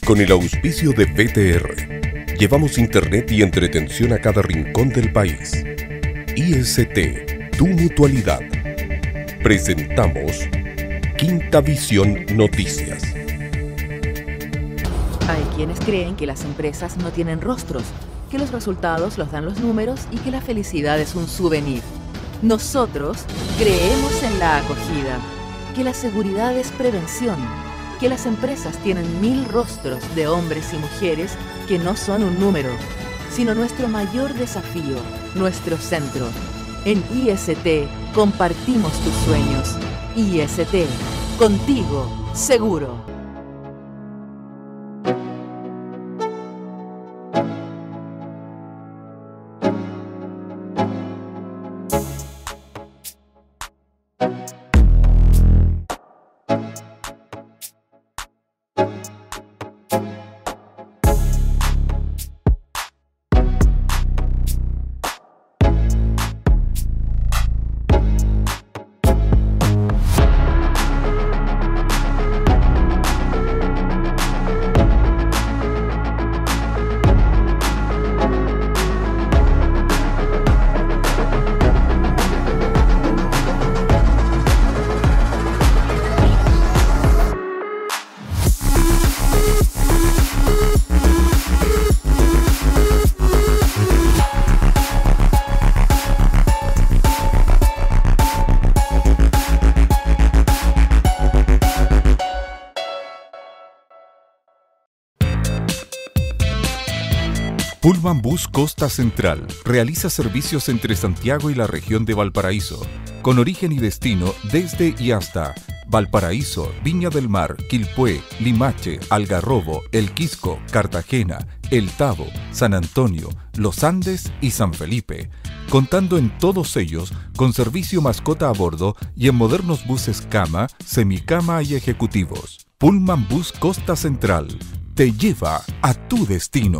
Con el auspicio de BTR, llevamos internet y entretención a cada rincón del país. IST, tu mutualidad. Presentamos Quinta Visión Noticias. Hay quienes creen que las empresas no tienen rostros, que los resultados los dan los números y que la felicidad es un souvenir. Nosotros creemos en la acogida, que la seguridad es prevención, que las empresas tienen 1000 rostros de hombres y mujeres que no son un número, sino nuestro mayor desafío, nuestro centro. En IST compartimos tus sueños. IST, contigo, seguro. Pullman Bus Costa Central realiza servicios entre Santiago y la región de Valparaíso, con origen y destino desde y hasta Valparaíso, Viña del Mar, Quilpué, Limache, Algarrobo, El Quisco, Cartagena, El Tabo, San Antonio, Los Andes y San Felipe, contando en todos ellos con servicio mascota a bordo y en modernos buses cama, semicama y ejecutivos. Pullman Bus Costa Central te lleva a tu destino.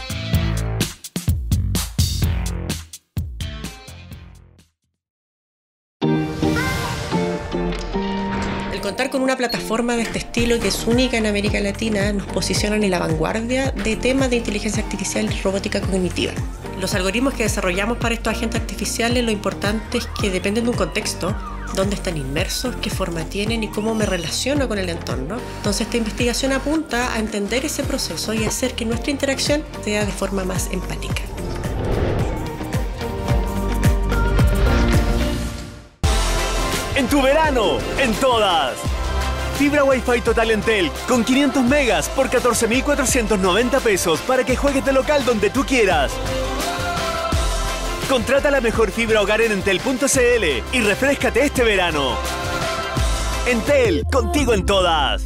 Contar con una plataforma de este estilo que es única en América Latina nos posiciona en la vanguardia de temas de inteligencia artificial y robótica cognitiva. Los algoritmos que desarrollamos para estos agentes artificiales, lo importante es que dependen de un contexto, dónde están inmersos, qué forma tienen y cómo me relaciono con el entorno. Entonces esta investigación apunta a entender ese proceso y hacer que nuestra interacción sea de forma más empática. En tu verano, en todas. Fibra Wi-Fi total Entel con 500 megas por 14.490 pesos para que juegues de local donde tú quieras. Contrata la mejor fibra hogar en entel.cl y refréscate este verano. Entel, contigo en todas.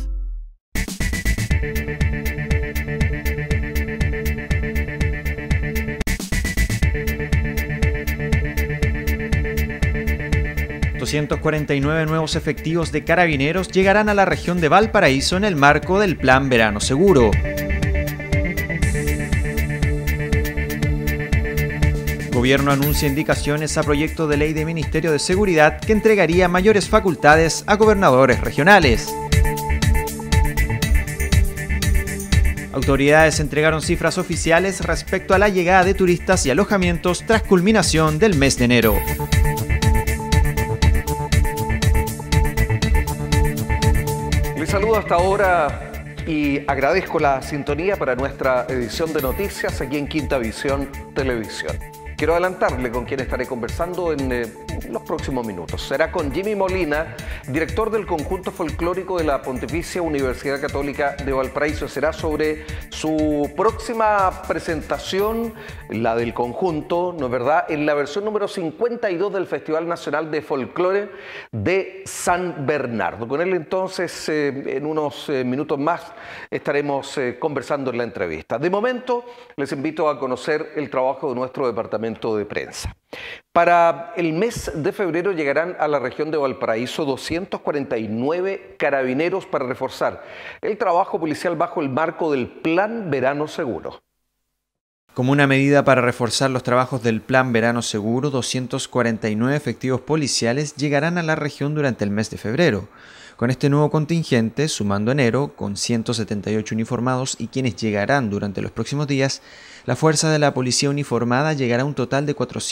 ...249 nuevos efectivos de carabineros llegarán a la región de Valparaíso en el marco del Plan Verano Seguro. Gobierno anuncia indicaciones a proyecto de ley de Ministerio de Seguridad que entregaría mayores facultades a gobernadores regionales. Autoridades entregaron cifras oficiales respecto a la llegada de turistas y alojamientos tras culminación del mes de enero. Les saludo hasta ahora y agradezco la sintonía para nuestra edición de noticias aquí en Quinta Visión Televisión. Quiero adelantarle con quién estaré conversando en los próximos minutos. Será con Jimmy Molina, director del conjunto folclórico de la Pontificia Universidad Católica de Valparaíso. Será sobre su próxima presentación, la del conjunto, ¿no es verdad?, en la versión número 52 del Festival Nacional de Folclore de San Bernardo. Con él entonces, en unos minutos más, estaremos conversando en la entrevista. De momento, les invito a conocer el trabajo de nuestro departamento de prensa. Para el mes de febrero llegarán a la región de Valparaíso 249 carabineros para reforzar el trabajo policial bajo el marco del Plan Verano Seguro. Como una medida para reforzar los trabajos del Plan Verano Seguro, 249 efectivos policiales llegarán a la región durante el mes de febrero. Con este nuevo contingente, sumando enero, con 178 uniformados y quienes llegarán durante los próximos días, la fuerza de la policía uniformada llegará a un total de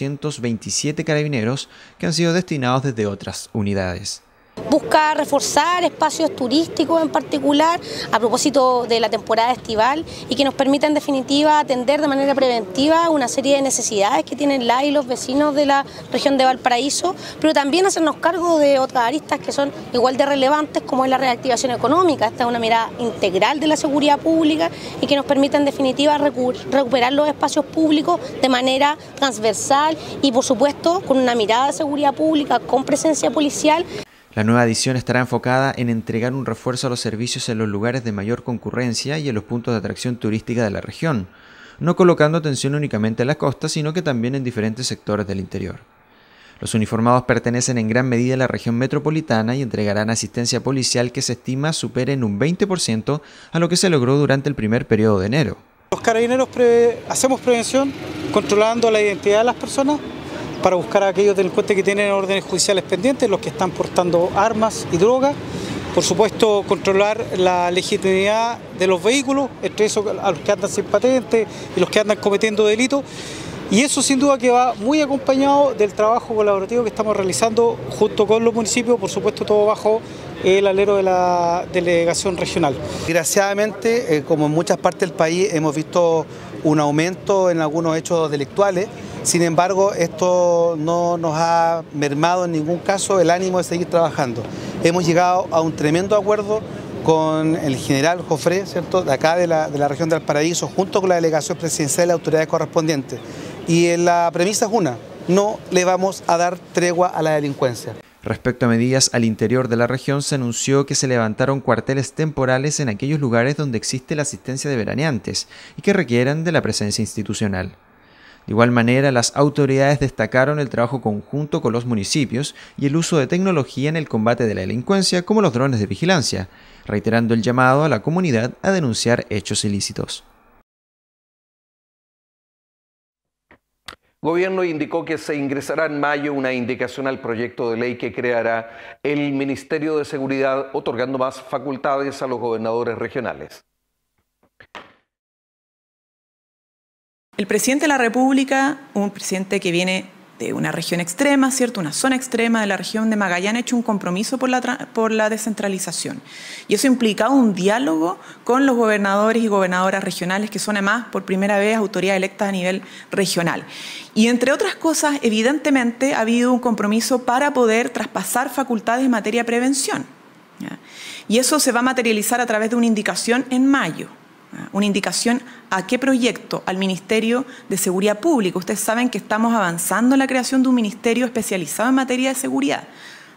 427 carabineros que han sido destinados desde otras unidades. Busca reforzar espacios turísticos en particular a propósito de la temporada estival y que nos permita en definitiva atender de manera preventiva una serie de necesidades que tienen la y los vecinos de la región de Valparaíso, pero también hacernos cargo de otras aristas que son igual de relevantes como es la reactivación económica. Esta es una mirada integral de la seguridad pública y que nos permita en definitiva recuperar los espacios públicos de manera transversal y por supuesto con una mirada de seguridad pública con presencia policial. La nueva edición estará enfocada en entregar un refuerzo a los servicios en los lugares de mayor concurrencia y en los puntos de atracción turística de la región, no colocando atención únicamente en la costa, sino que también en diferentes sectores del interior. Los uniformados pertenecen en gran medida a la región metropolitana y entregarán asistencia policial que se estima supere en un 20% a lo que se logró durante el primer periodo de enero. Los carabineros hacemos prevención controlando la identidad de las personas, para buscar a aquellos delincuentes que tienen órdenes judiciales pendientes, los que están portando armas y drogas. Por supuesto, controlar la legitimidad de los vehículos, entre esos a los que andan sin patente y los que andan cometiendo delitos. Y eso sin duda que va muy acompañado del trabajo colaborativo que estamos realizando junto con los municipios, por supuesto todo bajo el alero de la delegación regional. Desgraciadamente, como en muchas partes del país, hemos visto un aumento en algunos hechos delictuales. Sin embargo, esto no nos ha mermado en ningún caso el ánimo de seguir trabajando. Hemos llegado a un tremendo acuerdo con el general Jofré, ¿cierto?, de acá de la región de Valparaíso, junto con la delegación presidencial y las autoridades correspondientes. Y la premisa es una: no le vamos a dar tregua a la delincuencia. Respecto a medidas al interior de la región, se anunció que se levantaron cuarteles temporales en aquellos lugares donde existe la asistencia de veraneantes y que requieran de la presencia institucional. De igual manera, las autoridades destacaron el trabajo conjunto con los municipios y el uso de tecnología en el combate de la delincuencia, como los drones de vigilancia, reiterando el llamado a la comunidad a denunciar hechos ilícitos. Gobierno indicó que se ingresará en mayo una indicación al proyecto de ley que creará el Ministerio de Seguridad, otorgando más facultades a los gobernadores regionales. El presidente de la República, un presidente que viene de una región extrema, ¿cierto?, una zona extrema de la región de Magallanes, ha hecho un compromiso por la descentralización. Y eso implica un diálogo con los gobernadores y gobernadoras regionales, que son además por primera vez autoridades electas a nivel regional. Y entre otras cosas, evidentemente ha habido un compromiso para poder traspasar facultades en materia de prevención, ¿ya? Y eso se va a materializar a través de una indicación en mayo. Una indicación a qué proyecto, al Ministerio de Seguridad Pública. Ustedes saben que estamos avanzando en la creación de un ministerio especializado en materia de seguridad.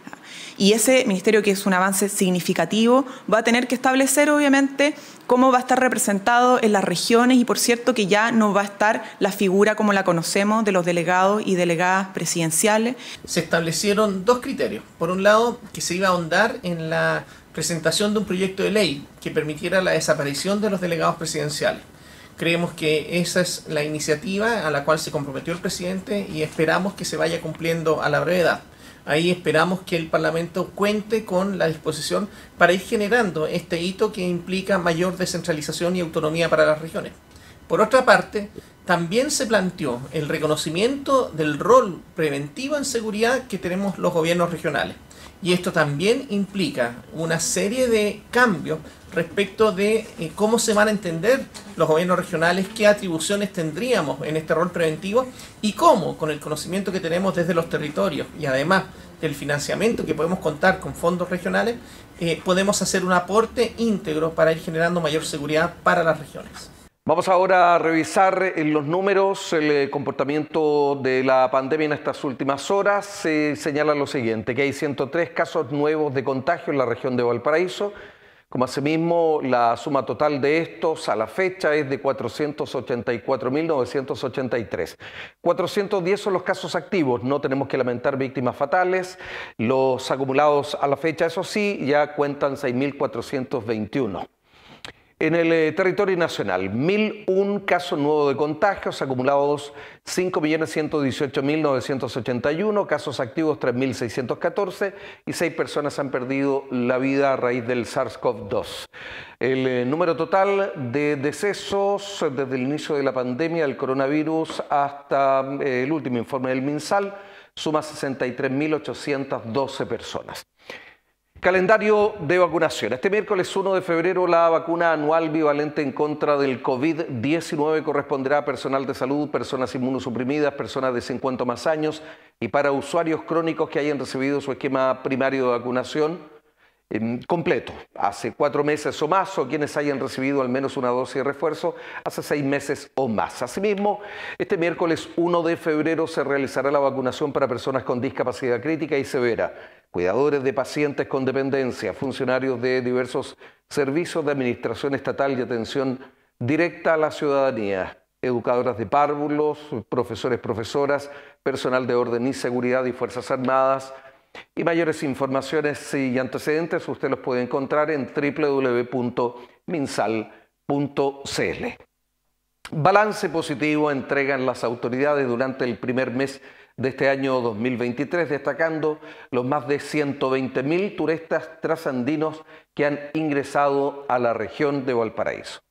Y ese ministerio, que es un avance significativo, va a tener que establecer, obviamente, cómo va a estar representado en las regiones y, por cierto, que ya no va a estar la figura como la conocemos de los delegados y delegadas presidenciales. Se establecieron dos criterios. Por un lado, que se iba a ahondar en la presentación de un proyecto de ley que permitiera la desaparición de los delegados presidenciales. Creemos que esa es la iniciativa a la cual se comprometió el presidente y esperamos que se vaya cumpliendo a la brevedad. Ahí esperamos que el Parlamento cuente con la disposición para ir generando este hito que implica mayor descentralización y autonomía para las regiones. Por otra parte, también se planteó el reconocimiento del rol preventivo en seguridad que tenemos los gobiernos regionales. Y esto también implica una serie de cambios respecto de cómo se van a entender los gobiernos regionales, qué atribuciones tendríamos en este rol preventivo y cómo, con el conocimiento que tenemos desde los territorios y además del financiamiento que podemos contar con fondos regionales, podemos hacer un aporte íntegro para ir generando mayor seguridad para las regiones. Vamos ahora a revisar los números, el comportamiento de la pandemia en estas últimas horas. Se señala lo siguiente, que hay 103 casos nuevos de contagio en la región de Valparaíso, como asimismo la suma total de estos a la fecha es de 484.983. 410 son los casos activos, no tenemos que lamentar víctimas fatales. Los acumulados a la fecha, eso sí, ya cuentan 6.421. En el territorio nacional, 1.001 casos nuevos de contagios, acumulados 5.118.981, casos activos 3.614 y 6 personas han perdido la vida a raíz del SARS-CoV-2. El número total de decesos desde el inicio de la pandemia del coronavirus hasta el último informe del MinSal suma 63.812 personas. Calendario de vacunación. Este miércoles 1 de febrero la vacuna anual bivalente en contra del COVID-19 corresponderá a personal de salud, personas inmunosuprimidas, personas de 50 o más años y para usuarios crónicos que hayan recibido su esquema primario de vacunación completo hace 4 meses o más, o quienes hayan recibido al menos una dosis de refuerzo hace 6 meses o más. Asimismo, este miércoles 1 de febrero se realizará la vacunación para personas con discapacidad crítica y severa, cuidadores de pacientes con dependencia, funcionarios de diversos servicios de administración estatal y atención directa a la ciudadanía, educadoras de párvulos, profesores, profesoras, personal de orden y seguridad y Fuerzas Armadas. Y mayores informaciones y antecedentes usted los puede encontrar en www.minsal.cl. Balance positivo entregan las autoridades durante el primer mes de este año 2023, destacando los más de 120.000 turistas trasandinos que han ingresado a la región de Valparaíso.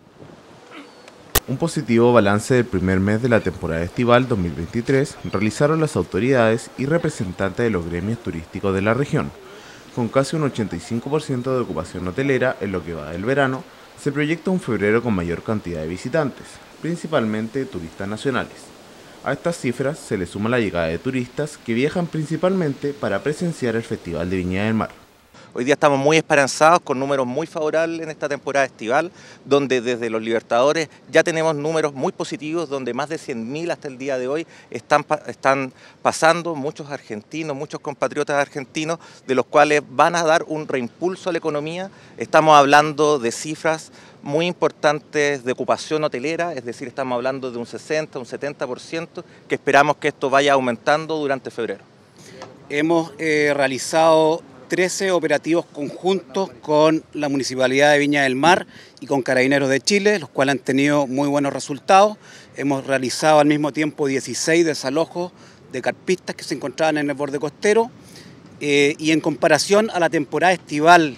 Un positivo balance del primer mes de la temporada estival 2023 realizaron las autoridades y representantes de los gremios turísticos de la región. Con casi un 85% de ocupación hotelera en lo que va del verano, se proyecta un febrero con mayor cantidad de visitantes, principalmente turistas nacionales. A estas cifras se le suma la llegada de turistas que viajan principalmente para presenciar el Festival de Viña del Mar. Hoy día estamos muy esperanzados con números muy favorables en esta temporada estival, donde desde los Libertadores ya tenemos números muy positivos, donde más de 100.000 hasta el día de hoy están pasando muchos argentinos, muchos compatriotas argentinos, de los cuales van a dar un reimpulso a la economía. Estamos hablando de cifras muy importantes de ocupación hotelera, es decir, estamos hablando de un 60, un 70%, que esperamos que esto vaya aumentando durante febrero. Hemos realizado 13 operativos conjuntos con la Municipalidad de Viña del Mar y con Carabineros de Chile, los cuales han tenido muy buenos resultados. Hemos realizado al mismo tiempo 16 desalojos de carpistas que se encontraban en el borde costero y en comparación a la temporada estival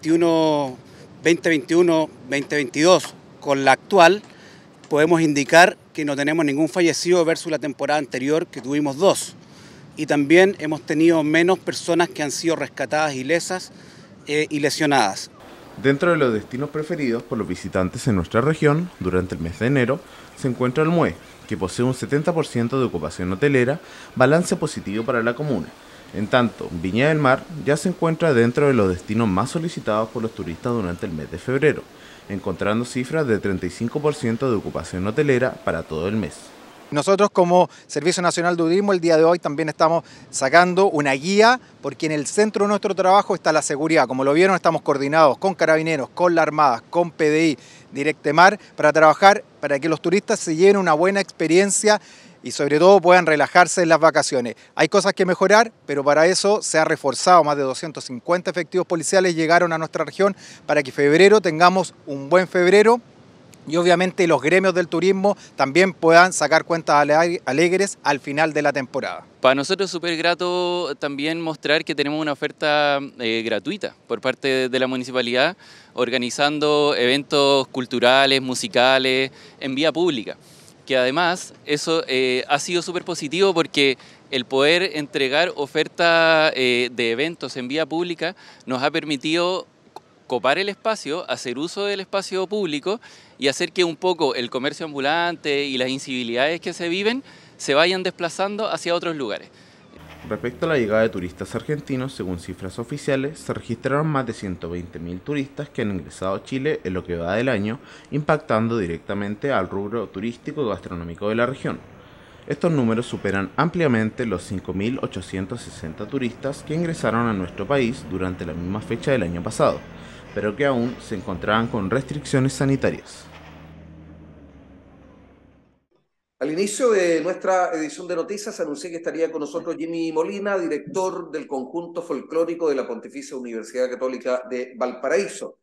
2021-2022 con la actual, podemos indicar que no tenemos ningún fallecido versus la temporada anterior, que tuvimos 2. Y también hemos tenido menos personas que han sido rescatadas ilesas y lesionadas. Dentro de los destinos preferidos por los visitantes en nuestra región, durante el mes de enero, se encuentra el MUE, que posee un 70% de ocupación hotelera, balance positivo para la comuna. En tanto, Viña del Mar ya se encuentra dentro de los destinos más solicitados por los turistas durante el mes de febrero, encontrando cifras de 35% de ocupación hotelera para todo el mes. Nosotros como Servicio Nacional de Turismo el día de hoy también estamos sacando una guía porque en el centro de nuestro trabajo está la seguridad. Como lo vieron, estamos coordinados con Carabineros, con la Armada, con PDI, Directemar, para trabajar para que los turistas se lleven una buena experiencia y sobre todo puedan relajarse en las vacaciones. Hay cosas que mejorar, pero para eso se ha reforzado. Más de 250 efectivos policiales llegaron a nuestra región para que febrero tengamos un buen febrero. Y obviamente los gremios del turismo también puedan sacar cuentas alegres al final de la temporada. Para nosotros es súper grato también mostrar que tenemos una oferta gratuita por parte de la municipalidad, organizando eventos culturales, musicales, en vía pública. Que además eso ha sido súper positivo porque el poder entregar oferta de eventos en vía pública nos ha permitido copar el espacio, hacer uso del espacio público y hacer que un poco el comercio ambulante y las incivilidades que se viven se vayan desplazando hacia otros lugares. Respecto a la llegada de turistas argentinos, según cifras oficiales, se registraron más de 120.000 turistas que han ingresado a Chile en lo que va del año, impactando directamente al rubro turístico y gastronómico de la región. Estos números superan ampliamente los 5.860 turistas que ingresaron a nuestro país durante la misma fecha del año pasado, pero que aún se encontraban con restricciones sanitarias. Al inicio de nuestra edición de noticias anuncié que estaría con nosotros Jimmy Molina, director del conjunto folclórico de la Pontificia Universidad Católica de Valparaíso,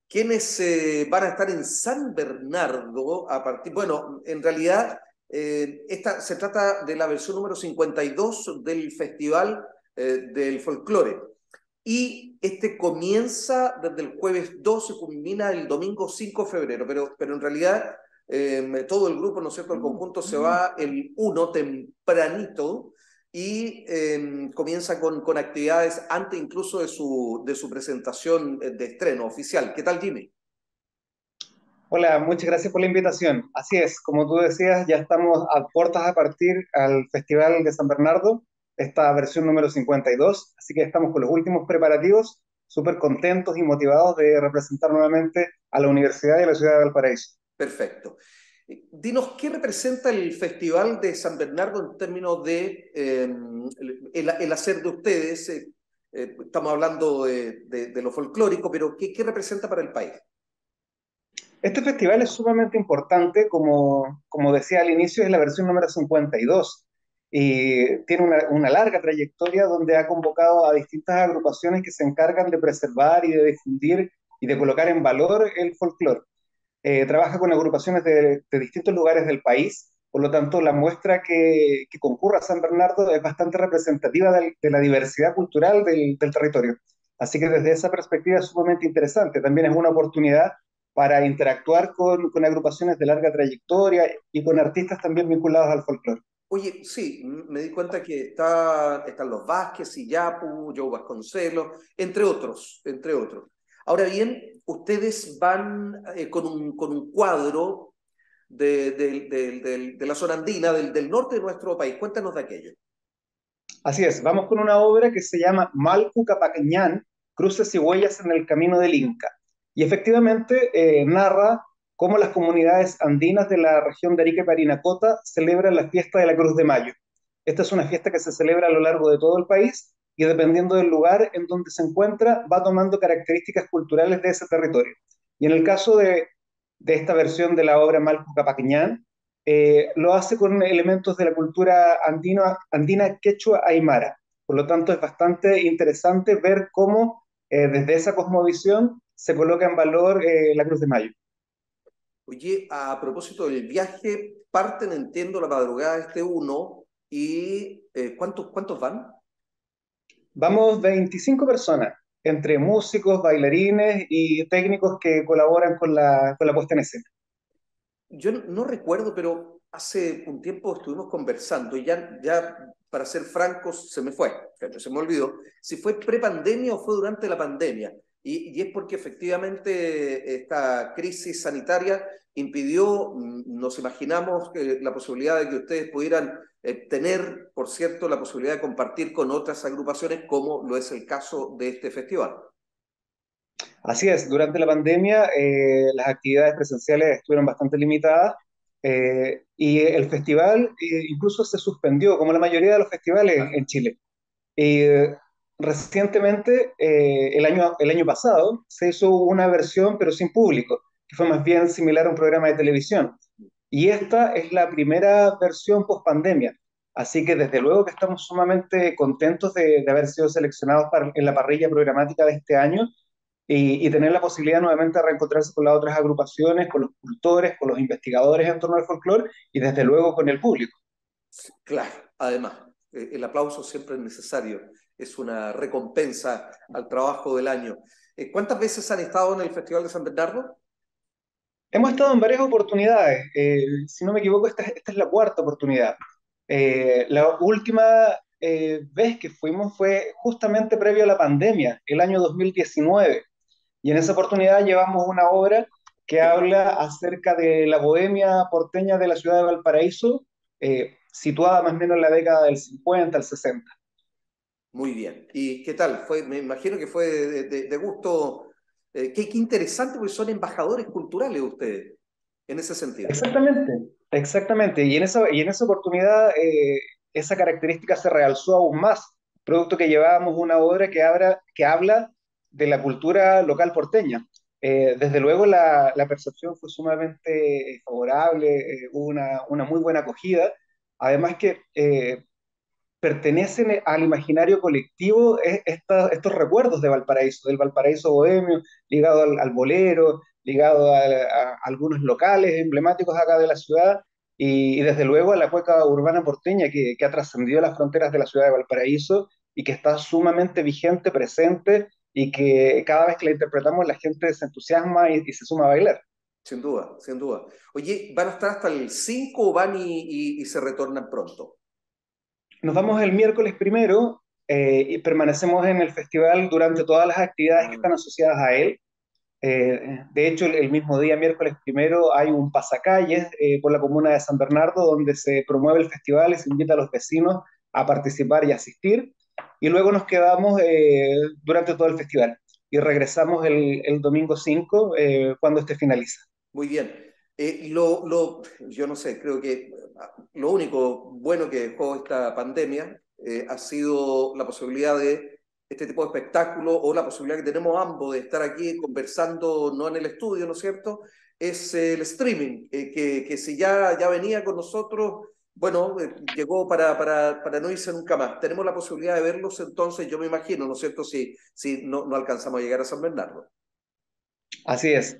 quienes van a estar en San Bernardo a partir, bueno, en realidad esta se trata de la versión número 52 del Festival del Folclore. Y este comienza desde el jueves 2 y culmina el domingo 5 de febrero, pero en realidad todo el grupo, ¿no es cierto?, el conjunto se va el 1 tempranito y comienza con actividades antes incluso de su presentación de estreno oficial. ¿Qué tal, Jimmy? Hola, muchas gracias por la invitación. Así es, como tú decías, ya estamos a puertas a partir al Festival de San Bernardo, esta versión número 52, así que estamos con los últimos preparativos, súper contentos y motivados de representar nuevamente a la universidad y a la ciudad de Valparaíso. Perfecto. Dinos, ¿qué representa el Festival de San Bernardo en términos de el hacer de ustedes? Estamos hablando de lo folclórico, pero ¿qué representa para el país? Este festival es sumamente importante, como decía al inicio, es la versión número 52 y tiene una larga trayectoria donde ha convocado a distintas agrupaciones que se encargan de preservar y de difundir y de colocar en valor el folclore. Trabaja con agrupaciones de distintos lugares del país, por lo tanto la muestra que concurre a San Bernardo es bastante representativa de la diversidad cultural del territorio. Así que desde esa perspectiva es sumamente interesante. También es una oportunidad para interactuar con agrupaciones de larga trayectoria y con artistas también vinculados al folclore. Oye, sí, me di cuenta que están los Vázquez, Iyapu, Joe Vasconcelos, entre otros, entre otros. Ahora bien, ustedes van con un cuadro de la zona andina, del norte de nuestro país. Cuéntanos de aquello. Así es, vamos con una obra que se llama Malcu Capacañán, Cruces y Huellas en el Camino del Inca. Y efectivamente narra cómo las comunidades andinas de la región de Arica y Parinacota celebran la fiesta de la Cruz de Mayo. Esta es una fiesta que se celebra a lo largo de todo el país y dependiendo del lugar en donde se encuentra, va tomando características culturales de ese territorio. Y en el caso de esta versión de la obra Malcu Capacañán, lo hace con elementos de la cultura andina quechua aymara. Por lo tanto, es bastante interesante ver cómo desde esa cosmovisión se coloca en valor la Cruz de Mayo. Oye, a propósito del viaje, parten, entiendo, la madrugada de este 1 y ¿cuántos van? Vamos 25 personas, entre músicos, bailarines y técnicos que colaboran con la puesta en escena. Yo no recuerdo, pero hace un tiempo estuvimos conversando y ya para ser francos, se me fue, se me olvidó, si fue prepandemia o fue durante la pandemia. Y es porque efectivamente esta crisis sanitaria impidió, nos imaginamos, la posibilidad de que ustedes pudieran tener, por cierto, la posibilidad de compartir con otras agrupaciones, como lo es el caso de este festival. Así es, durante la pandemia las actividades presenciales estuvieron bastante limitadas y el festival incluso se suspendió, como la mayoría de los festivales en Chile. Recientemente, el año pasado, se hizo una versión pero sin público, que fue más bien similar a un programa de televisión. Y esta es la primera versión post pandemia. Así que desde luego que estamos sumamente contentos de haber sido seleccionados en la parrilla programática de este año y tener la posibilidad nuevamente de reencontrarse con las otras agrupaciones, con los cultores, con los investigadores en torno al folclore y desde luego con el público. Claro, además, el aplauso siempre es necesario, es una recompensa al trabajo del año. ¿Cuántas veces han estado en el Festival de San Bernardo? Hemos estado en varias oportunidades, si no me equivoco esta es la cuarta oportunidad. La última vez que fuimos fue justamente previo a la pandemia, el año 2019. Y en esa oportunidad llevamos una obra que habla acerca de la bohemia porteña de la ciudad de Valparaíso, situada más o menos en la década del 50 al 60. Muy bien. ¿Y qué tal? Me imagino que fue de gusto. Qué interesante, porque son embajadores culturales ustedes, en ese sentido. Exactamente, exactamente. Y en esa oportunidad esa característica se realzó aún más, producto que llevábamos una obra que habla de la cultura local porteña. Desde luego la percepción fue sumamente favorable, hubo una muy buena acogida, además que pertenecen al imaginario colectivo estos recuerdos de Valparaíso, del Valparaíso bohemio, ligado al bolero, ligado a algunos locales emblemáticos acá de la ciudad, y desde luego a la cueca urbana porteña que ha trascendido las fronteras de la ciudad de Valparaíso y que está sumamente vigente, presente, y que cada vez que la interpretamos la gente se entusiasma y se suma a bailar. Sin duda, sin duda. Oye, ¿van a estar hasta el 5 o van y se retornan pronto? Nos vamos el miércoles 1 y permanecemos en el festival durante todas las actividades que están asociadas a él. De hecho, el mismo día, miércoles 1, hay un pasacalles por la comuna de San Bernardo donde se promueve el festival y se invita a los vecinos a participar y asistir. Y luego nos quedamos durante todo el festival y regresamos el domingo 5 cuando este finaliza. Muy bien. Yo no sé, creo que lo único bueno que dejó esta pandemia ha sido la posibilidad de este tipo de espectáculo, o la posibilidad que tenemos ambos de estar aquí conversando, no en el estudio, ¿no es cierto? Es el streaming, que si ya venía con nosotros, bueno, llegó para no irse nunca más. Tenemos la posibilidad de verlos, entonces yo me imagino, ¿no es cierto?, si no alcanzamos a llegar a San Bernardo. Así es.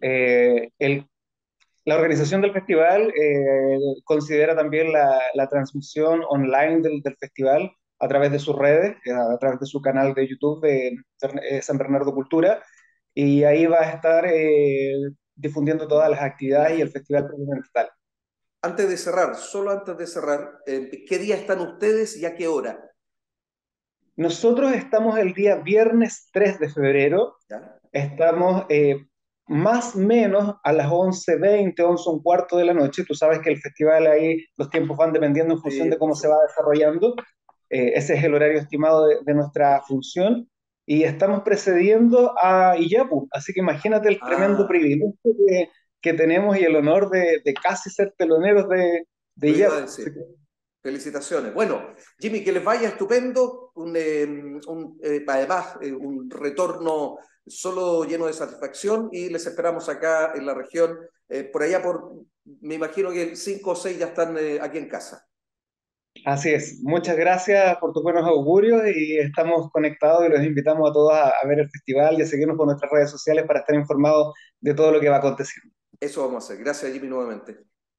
La organización del festival considera también la transmisión online del festival a través de sus redes, a través de su canal de YouTube de San Bernardo Cultura, y ahí va a estar difundiendo todas las actividades y el festival propiamente tal. Antes de cerrar, solo antes de cerrar, ¿qué día están ustedes y a qué hora? Nosotros estamos el día viernes 3 de febrero, ¿ya? Estamos más o menos a las 11:20, 11:15 de la noche. Tú sabes que el festival ahí los tiempos van dependiendo en función de cómo se va desarrollando. Ese es el horario estimado de nuestra función. Y estamos precediendo a Iyapu. Así que imagínate el tremendo privilegio que tenemos y el honor de casi ser teloneros de Iyapu. Felicitaciones. Bueno, Jimmy, que les vaya estupendo. Además, un retorno solo lleno de satisfacción, y les esperamos acá en la región. Por allá, me imagino que 5 o 6 ya están aquí en casa. Así es. Muchas gracias por tus buenos augurios, y estamos conectados y los invitamos a todos a ver el festival y a seguirnos por nuestras redes sociales para estar informados de todo lo que va aconteciendo. Eso vamos a hacer. Gracias, Jimmy, nuevamente.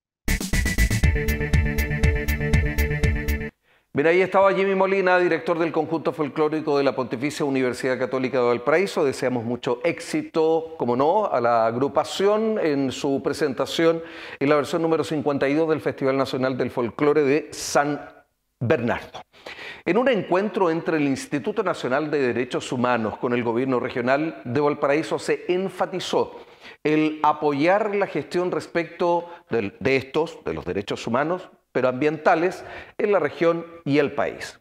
Bien, ahí estaba Jimmy Molina, director del conjunto folclórico de la Pontificia Universidad Católica de Valparaíso. Deseamos mucho éxito, como no, a la agrupación en su presentación en la versión número 52 del Festival Nacional del Folclore de San Bernardo. En un encuentro entre el Instituto Nacional de Derechos Humanos con el Gobierno Regional de Valparaíso se enfatizó el apoyar la gestión respecto de los derechos humanos, pero ambientales, en la región y el país.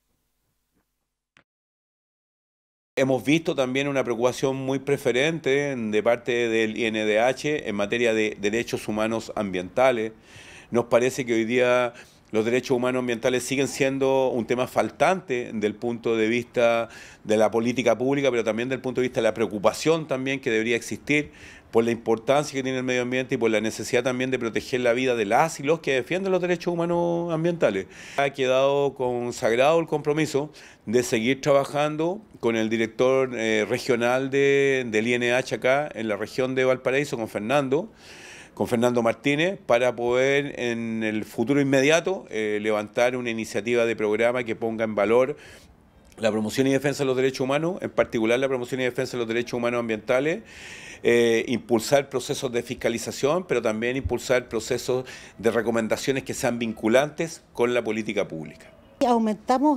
Hemos visto también una preocupación muy preferente de parte del INDH en materia de derechos humanos ambientales. Nos parece que hoy día los derechos humanos ambientales siguen siendo un tema faltante del punto de vista de la política pública, pero también del punto de vista de la preocupación también que debería existir por la importancia que tiene el medio ambiente y por la necesidad también de proteger la vida de las y los que defienden los derechos humanos ambientales. Ha quedado consagrado el compromiso de seguir trabajando con el director regional del INH acá en la región de Valparaíso, con Fernando Martínez, para poder en el futuro inmediato levantar una iniciativa de programa que ponga en valor la promoción y defensa de los derechos humanos, en particular la promoción y defensa de los derechos humanos ambientales, impulsar procesos de fiscalización, pero también impulsar procesos de recomendaciones que sean vinculantes con la política pública. Aumentamos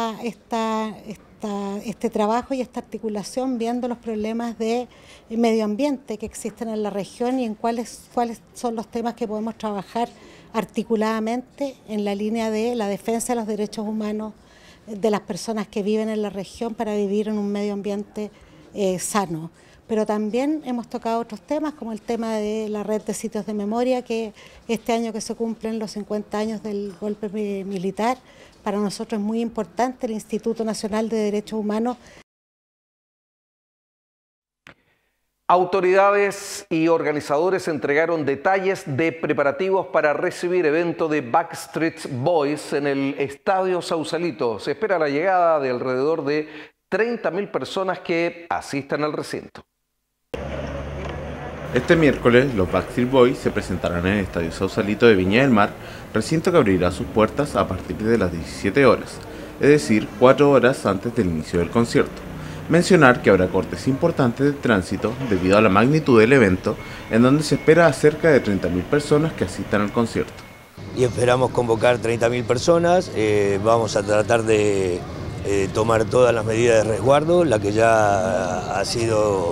este trabajo y esta articulación viendo los problemas de medio ambiente que existen en la región y en cuáles son los temas que podemos trabajar articuladamente en la línea de la defensa de los derechos humanos de las personas que viven en la región para vivir en un medio ambiente sano. Pero también hemos tocado otros temas, como el tema de la red de sitios de memoria, que este año que se cumplen los 50 años del golpe militar, para nosotros es muy importante. El Instituto Nacional de Derechos Humanos. Autoridades y organizadores entregaron detalles de preparativos para recibir evento de Backstreet Boys en el Estadio Sausalito. Se espera la llegada de alrededor de 30.000 personas que asistan al recinto. Este miércoles, los Backstreet Boys se presentarán en el Estadio Sausalito de Viña del Mar, recinto que abrirá sus puertas a partir de las 17 horas, es decir, 4 horas antes del inicio del concierto. Mencionar que habrá cortes importantes de tránsito debido a la magnitud del evento, en donde se espera a cerca de 30.000 personas que asistan al concierto. Y esperamos convocar 30.000 personas, vamos a tratar de tomar todas las medidas de resguardo, la que ya ha sido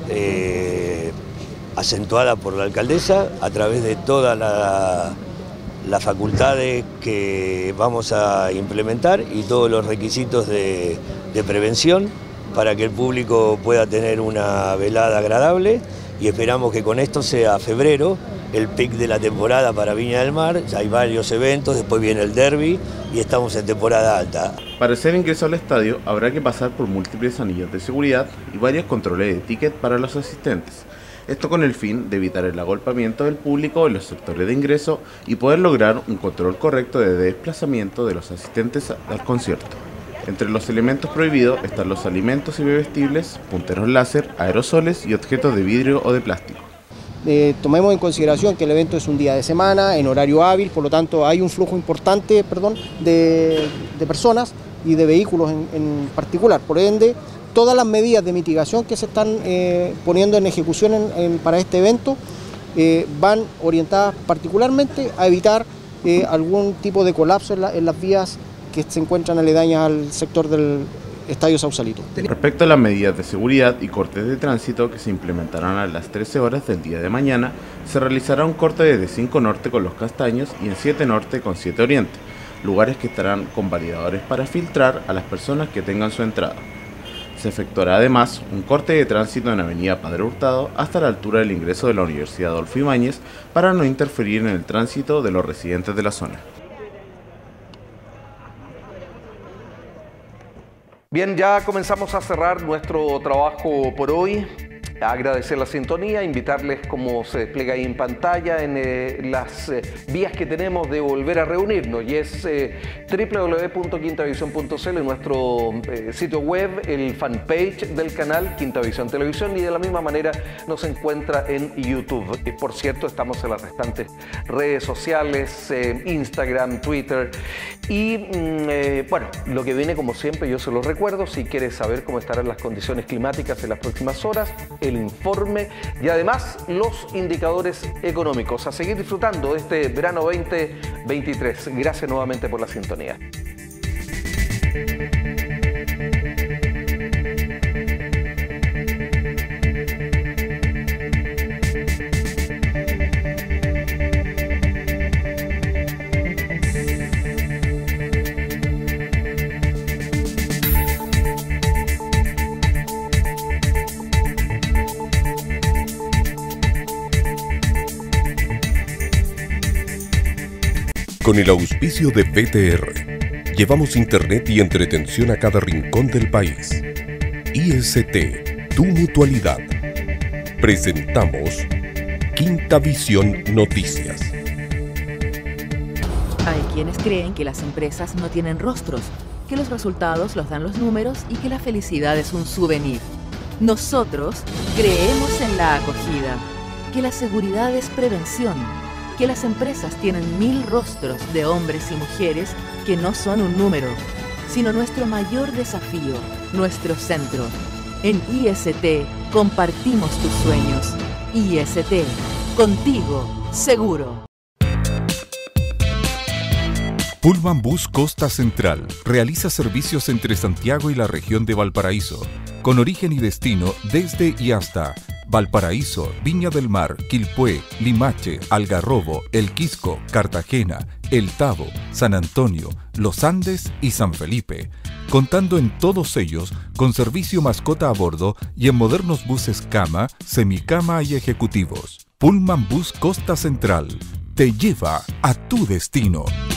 acentuada por la alcaldesa a través de todas las facultades que vamos a implementar y todos los requisitos de prevención para que el público pueda tener una velada agradable, y esperamos que con esto sea febrero el pic de la temporada para Viña del Mar. Ya hay varios eventos, después viene el derbi y estamos en temporada alta. Para hacer ingreso al estadio habrá que pasar por múltiples anillos de seguridad y varios controles de ticket para los asistentes. Esto con el fin de evitar el agolpamiento del público en los sectores de ingreso y poder lograr un control correcto de desplazamiento de los asistentes al concierto. Entre los elementos prohibidos están los alimentos y bebestibles, punteros láser, aerosoles y objetos de vidrio o de plástico. Tomemos en consideración que el evento es un día de semana, en horario hábil, por lo tanto hay un flujo importante de personas y de vehículos en particular. Por ende, todas las medidas de mitigación que se están poniendo en ejecución para este evento van orientadas particularmente a evitar algún tipo de colapso en las vías que se encuentran aledañas al sector del Estadio Sausalito. Respecto a las medidas de seguridad y cortes de tránsito que se implementarán a las 13 horas del día de mañana, se realizará un corte desde 5 Norte con Los Castaños y en 7 Norte con 7 Oriente, lugares que estarán con validadores para filtrar a las personas que tengan su entrada. Se efectuará además un corte de tránsito en Avenida Padre Hurtado hasta la altura del ingreso de la Universidad Adolfo Ibáñez para no interferir en el tránsito de los residentes de la zona. Bien, ya comenzamos a cerrar nuestro trabajo por hoy. Agradecer la sintonía, invitarles, como se despliega ahí en pantalla, en las vías que tenemos de volver a reunirnos, y es www.quintavisión.cl, en nuestro sitio web, el fanpage del canal Quinta Visión Televisión, y de la misma manera nos encuentra en YouTube. Y por cierto, estamos en las restantes redes sociales, Instagram, Twitter, y bueno, lo que viene, como siempre, yo se lo recuerdo: si quieres saber cómo estarán las condiciones climáticas en las próximas horas, el informe y además los indicadores económicos. A seguir disfrutando de este verano 2023. Gracias nuevamente por la sintonía. Con el auspicio de BTR, llevamos internet y entretención a cada rincón del país. IST, tu mutualidad. Presentamos Quinta Visión Noticias. Hay quienes creen que las empresas no tienen rostros, que los resultados los dan los números y que la felicidad es un souvenir. Nosotros creemos en la acogida, que la seguridad es prevención, que las empresas tienen 1000 rostros de hombres y mujeres que no son un número, sino nuestro mayor desafío, nuestro centro. En IST compartimos tus sueños. IST, contigo, seguro. Pullman Bus Costa Central realiza servicios entre Santiago y la región de Valparaíso, con origen y destino desde y hasta Valparaíso, Viña del Mar, Quilpué, Limache, Algarrobo, El Quisco, Cartagena, El Tabo, San Antonio, Los Andes y San Felipe, contando en todos ellos con servicio mascota a bordo y en modernos buses cama, semicama y ejecutivos. Pullman Bus Costa Central te lleva a tu destino.